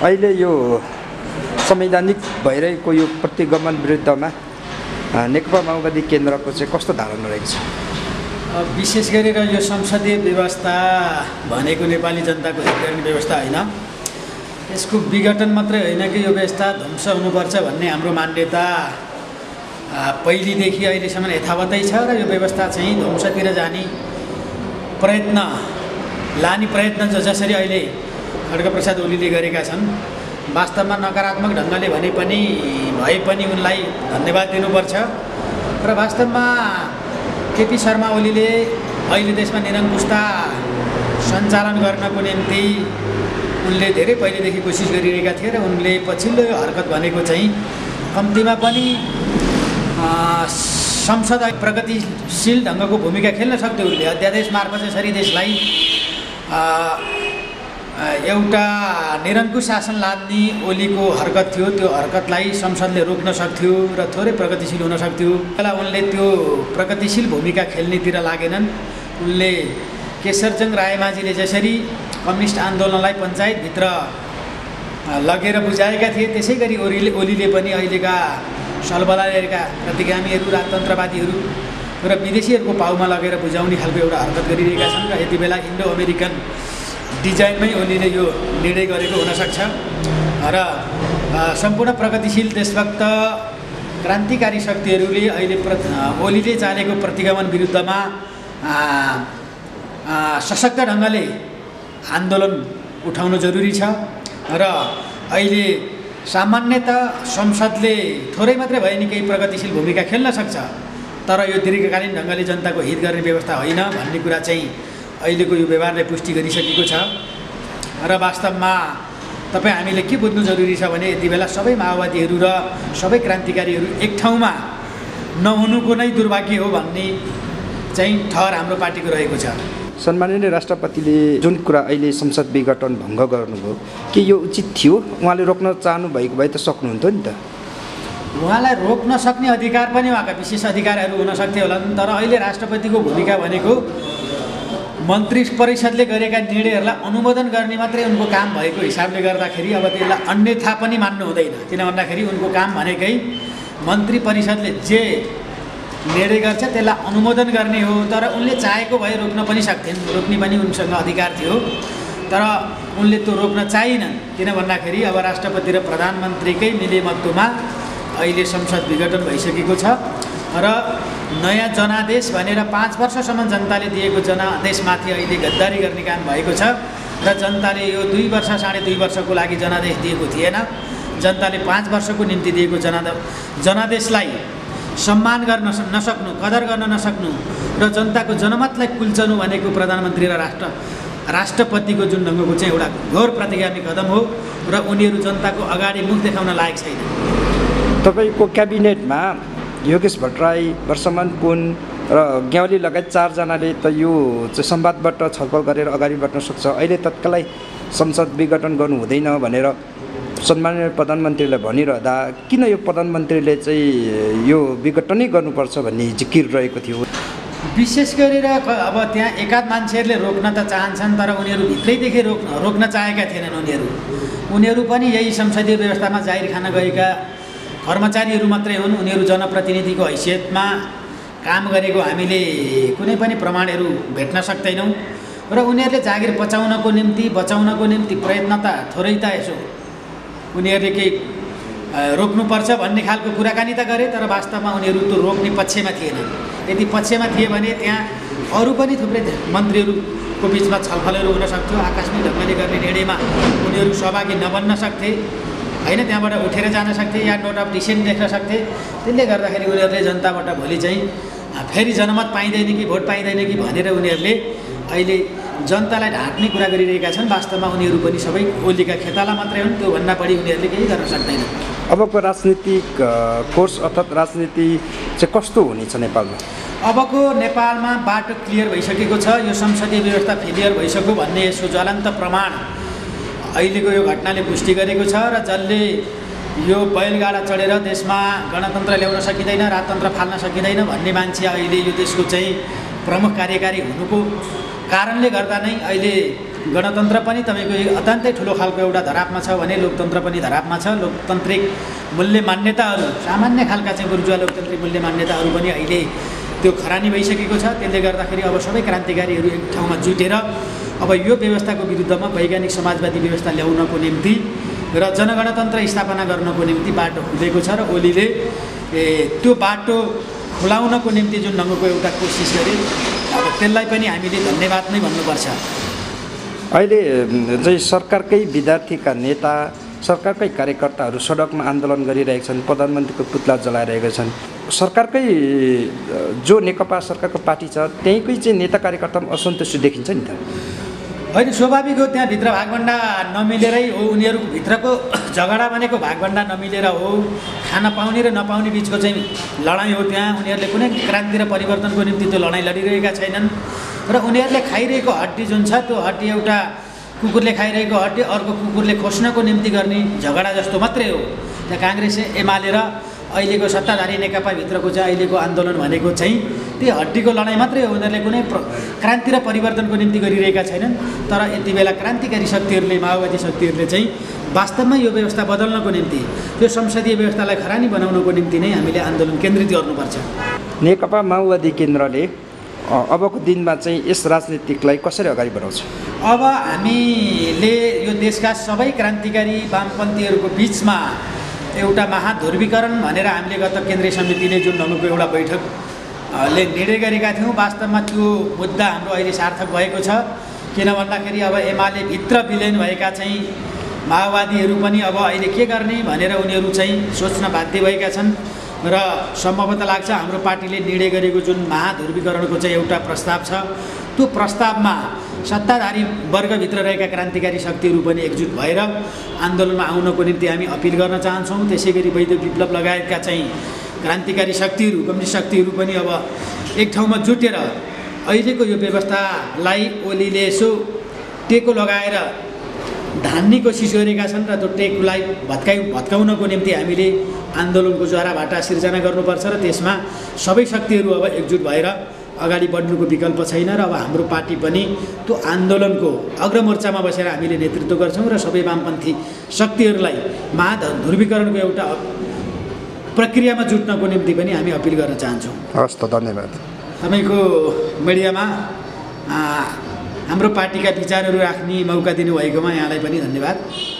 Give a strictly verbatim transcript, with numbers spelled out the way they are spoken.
अहिले यो संवैधानिक भइरहेको यो प्रतिगमन विरुद्धमा नेकपा माओवादी केन्द्रको चाहिँ कस्तो धारणा रहेको छ? विशेष गरेर यो संसदीय व्यवस्था भनेको नेपाली जनताको हित गर्ने व्यवस्था होइन, यसको विघटन मात्रै होइन कि यो व्यवस्था ध्वंस हुनुपर्छ भन्ने हाम्रो मान्यता पहिलेदेखि अहिलेसम्म यथावतै छ र यो व्यवस्था चाहिँ ध्वंसतिर जाने प्रयत्न लाने प्रयत्न जो जसरी अहिले खड्गप्रसाद ओलीले गरेका छन्, वास्तवमा नकारात्मक ढङ्गले भने पनि भए पनि उनलाई धन्यवाद दिनुपर्छ। र वास्तवमा केपी शर्मा ओलीले अहिले देशमा निरङ्कुशता सञ्चालन गर्नको निम्ति उनले धेरै पहिलेदेखि कोसिस गरिरहेका थिए र उनले पछिल्लो यो हरकत भनेको चाहिँ कम्तीमा पनि संसद प्रगतिशील ढङ्गको भूमिका खेल्न सक्थ्यो। उनले अध्यादेश मार्फत यसरी देशलाई एउटा निरङ्कुश शासन लाद्ने ओलीको हरकत थियो, त्यो हरकतलाई संसदले रोक्न सक्थ्यो र थोरै प्रगतिशील हुन सक्थ्यो। त्यसलाई उनले त्यो प्रगतिशील भूमिका खेल्नेतिर लागेनन्। उनले केशरचन्द्र रायमाझीले जसरी कम्युनिस्ट आन्दोलनलाई पञ्चायतभित्र लगेर बुझाएका थिए, त्यसै गरी ओलीले ओलीले पनि अहिलेका सलबलाएका प्रतिगामीहरू, राजतन्त्रवादीहरू र विदेशीहरूको पाउमा लगेर बुझाउने खालको एउटा हरकत गरिरहेका छन् र यति बेला इन्डो अमेरिकन डिजाइनमै ओलीले यो निर्णय गरेको हुनसक्छ र सम्पूर्ण प्रगतिशील देशभक्त क्रान्तिकारी शक्तिहरूले अहिले प्र ओलीले चालेको प्रतिगमन विरुद्धमा सशक्त ढङ्गले आन्दोलन उठाउनु जरुरी छ र अहिले सामान्यतः संसदले थोरै मात्रै भए नि केही प्रगतिशील भूमिका खेल्न सक्छ, तर यो दीर्घकालीन ढङ्गले जनताको हित गर्ने व्यवस्था होइन भन्ने कुरा चाहिँ अहिलेको यो व्यवहारले पुष्टि गरिसकेको छ। र वास्तवमा तपाईँ हामीले के बुझ्नु जरुरी छ भने यति बेला सबै माओवादीहरू र सबै क्रान्तिकारीहरू एक ठाउँमा नहुनुको नै दुर्भाग्य हो भन्ने चाहिँ ठहर हाम्रो पार्टीको रहेको छ। सम्माननीय राष्ट्रपतिले जुन कुरा अहिले संसद विघटन भङ्ग गर्नुभयो, के यो उचित थियो? उहाँले रोक्न चाहनु भएको भए त सक्नुहुन्थ्यो नि त। उहाँलाई रोक्न सक्ने अधिकार पनि उहाँका विशेष अधिकारहरू हुन सक्थ्यो होला, तर अहिले राष्ट्रपतिको भूमिका भनेको मन्त्री परिषदले गरेका निर्णयहरूलाई अनुमोदन गर्ने मात्रै उनको काम भएको हिसाबले गर्दाखेरि अब त्यसलाई अन्यथा पनि मान्नु हुँदैन। किन भन्दाखेरि उनको काम भनेकै मन्त्री परिषदले जे निर्णय गर्छ त्यसलाई अनुमोदन गर्ने हो, तर उनले चाहेको भए रोक्न पनि सक्थेन, रोक्ने पनि उनसँग अधिकार थियो, तर उनले त्यो रोक्न चाहिनन्। किन भन्दाखेरि अब राष्ट्रपति र प्रधानमन्त्रीकै मिलेमत्वमा अहिले संसद विघटन भइसकेको छ र नयाँ जनादेश भनेर पाँच वर्षसम्म जनताले दिएको जनादेशमाथि अहिले गद्दारी गर्ने काम भएको छ र जनताले यो दुई वर्ष साढे दुई वर्षको लागि जनादेश दिएको थिएन। जनताले पाँच वर्षको निम्ति दिएको जनाद जनादेशलाई सम्मान गर्न नसक्नु, कदर गर्न नसक्नु र जनताको जनमतलाई कुल्चनु भनेको प्रधानमन्त्री र राष्ट्र राष्ट्रपतिको जुन ढङ्गको चाहिँ एउटा घोर प्रतिगामी कदम हो र उनीहरू जनताको अगाडि मुख देखाउन लायक छैन। तपाईँको क्याबिनेटमा योगेश भट्टराई, वर्षमान पुन र ग्यावाली लगायत चारजनाले त यो चाहिँ संवादबाट छलफल गरेर अगाडि बढ्न सक्छ, अहिले तत्कालै संसद विघटन गर्नु हुँदैन भनेर सम्माननीय प्रधानमन्त्रीलाई भनिरहँदा किन यो प्रधानमन्त्रीले चाहिँ यो विघटनै गर्नुपर्छ भन्ने जिकिर रहेको थियो? विशेष गरेर अब त्यहाँ एकाध मान्छेहरूले रोक्न त चाहन्छन्, तर उनीहरू भित्रैदेखि रोक्न रोक्न चाहेका थिएनन्। उनीहरू उनीहरू पनि यही संसदीय व्यवस्थामा जाहिर खान गएका कर्मचारीहरू मात्रै हुन्। उनीहरू जनप्रतिनिधिको हैसियतमा काम गरेको हामीले कुनै पनि प्रमाणहरू भेट्न सक्दैनौँ र उनीहरूले जागिर बचाउनको निम्ति बचाउनको निम्ति प्रयत्न त थोरै त यसो उनीहरूले केही रोक्नुपर्छ भन्ने खालको कुराकानी त गरे, तर वास्तवमा उनीहरू त्यो रोक्ने पक्षमा थिएनन्। यदि पक्षमा थिए भने त्यहाँ अरू पनि थुप्रै मन्त्रीहरूको बिचमा छलफलहरू हुन सक्थ्यो, आकस्मिक ढङ्गले गर्ने निर्णयमा उनीहरू सहभागी नबन्न सक्थे होइन, त्यहाँबाट उठेर जान सक्थे या नोट अफ डिसेन्ट देख्न सक्थे। त्यसले गर्दाखेरि उनीहरूले जनताबाट भोलि चाहिँ फेरि जनमत पाइँदैन कि भोट पाइँदैन कि भनेर उनीहरूले अहिले जनतालाई ढाँट्ने कुरा गरिरहेका छन्। वास्तवमा उनीहरू पनि सबै ओलीका खेताला मात्रै हुन्, त्योभन्दा बढी उनीहरूले केही गर्न सक्दैनन्। अबको राजनीतिक कोर्स अर्थात् राजनीति चाहिँ कस्तो हुनेछ नेपालमा? अबको नेपालमा बाटो क्लियर भइसकेको छ। यो संसदीय व्यवस्था फेलियर भइसक्यो भन्ने यसको ज्वलन्त प्रमाण अहिलेको यो घटनाले पुष्टि गरेको छ र जसले यो बैलगाडा चढेर देशमा गणतन्त्र ल्याउन सकिँदैन, राजतन्त्र फाल्न सकिँदैन भन्ने मान्छे अहिले यो देशको चाहिँ प्रमुख कार्यकारी हुनुको कारणले गर्दा नै अहिले गणतन्त्र पनि तपाईँको अत्यन्तै ठुलो खालको एउटा धरापमा छ भने लोकतन्त्र पनि धरापमा छ। लोकतान्त्रिक मूल्य मान्यताहरू सामान्य खालका चाहिँ बुर्जुवा लोकतान्त्रिक मूल्य मान्यताहरू पनि अहिले त्यो खरानी भइसकेको छ। त्यसले गर्दाखेरि अब सबै क्रान्तिकारीहरू एक ठाउँमा जुटेर अब यो व्यवस्थाको विरुद्धमा वैज्ञानिक समाजवादी व्यवस्था ल्याउनको निम्ति र जनगणतन्त्र स्थापना गर्नको निम्ति बाटो खुलेको छ र ओलीले त्यो बाटो खुलाउनको निम्ति जुन ढङ्गको एउटा कोसिस गरे अब त्यसलाई पनि हामीले धन्यवाद नै भन्नुपर्छ। अहिले चाहिँ सरकारकै विद्यार्थीका नेता सरकारकै कार्यकर्ताहरू सडकमा आन्दोलन गरिरहेका छन्, प्रधानमन्त्रीको पुतला जलाइरहेका छन्। सरकारकै जो नेकपा सरकारको पार्टी छ त्यहीँकै चाहिँ नेता कार्यकर्तामा असन्तुष्टि देखिन्छ नि त। होइन, स्वाभाविक हो, त्यहाँभित्र भागभन्डा नमिलेरै हो, उनीहरूको भित्रको झगडा भनेको भागभन्डा नमिलेर हो, खान पाउने र नपाउने बिचको चाहिँ लडाइँ हो। त्यहाँ उनीहरूले कुनै क्रान्ति र परिवर्तनको निम्ति त्यो लडाइँ लडिरहेका छैनन् र उनीहरूले खाइरहेको हड्डी जुन छ त्यो हड्डी एउटा कुकुरले खाइरहेको हड्डी अर्को कुकुरले खोस्नको निम्ति गर्ने झगडा जस्तो मात्रै हो। त्यहाँ काङ्ग्रेस एमाले र अहिलेको सत्ताधारी नेकपाभित्रको चाहिँ अहिलेको आन्दोलन भनेको चाहिँ त्यो हड्डीको लडाइँ मात्रै हो। उनीहरूले कुनै क्रान्ति र परिवर्तनको निम्ति गरिरहेका छैनन्। तर यति बेला क्रान्तिकारी शक्तिहरूले माओवादी शक्तिहरूले चाहिँ वास्तवमा यो व्यवस्था बदल्नको निम्ति त्यो संसदीय व्यवस्थालाई खरानी बनाउनको निम्ति नै हामीले आन्दोलन केन्द्रित गर्नुपर्छ। नेकपा माओवादी केन्द्रले अबको दिनमा चाहिँ यस राजनीतिकलाई कसरी अगाडि बढाउँछ? अब हामीले यो देशका सबै क्रान्तिकारी वामपन्थीहरूको बिचमा एउटा महाध्रुवीकरण भनेर हामीले गत केन्द्रीय समितिले जुन ढङ्गको एउटा बैठकले निर्णय गरेका थियौँ, वास्तवमा त्यो मुद्दा हाम्रो अहिले सार्थक भएको छ। किन भन्दाखेरि अब एमाले भित्र विलिन भएका चाहिँ माओवादीहरू पनि अब अहिले के गर्ने भनेर उनीहरू चाहिँ सोच्न बाध्य भएका छन् र सम्भवतः लाग्छ हाम्रो पार्टीले निर्णय गरेको जुन महाध्रुवीकरणको चाहिँ एउटा प्रस्ताव छ त्यो प्रस्तावमा सत्ताधारी वर्गभित्र रहेका क्रान्तिकारी शक्तिहरू पनि एकजुट भएर आन्दोलनमा आउनको निम्ति हामी अपिल गर्न चाहन्छौँ। त्यसै गरी वैद्य विप्लव लगायतका चाहिँ क्रान्तिकारी शक्तिहरू कम्युनिस्ट शक्तिहरू पनि अब एक ठाउँमा जुटेर अहिलेको यो व्यवस्थालाई ओलीले यसो टेको लगाएर धान्ने कोसिस गरेका छन् र त्यो टेकलाई भत्काइ भत्काउनको निम्ति हामीले आन्दोलनको ज्वाराभाटा सिर्जना गर्नुपर्छ र त्यसमा सबै शक्तिहरू अब एकजुट भएर अगाडि बढ्नुको विकल्प छैन र अब हाम्रो पार्टी पनि त्यो आन्दोलनको अग्रमोर्चामा बसेर हामीले नेतृत्व गर्छौँ र सबै वामपन्थी शक्तिहरूलाई महाध्रुवीकरणको एउटा प्रक्रियामा जुट्नको निम्ति पनि हामी अपिल गर्न चाहन्छौँ। हस् त, धन्यवाद। तपाईँको मिडियामा हाम्रो पार्टीका विचारहरू राख्ने मौका दिनुभएकोमा यहाँलाई पनि धन्यवाद।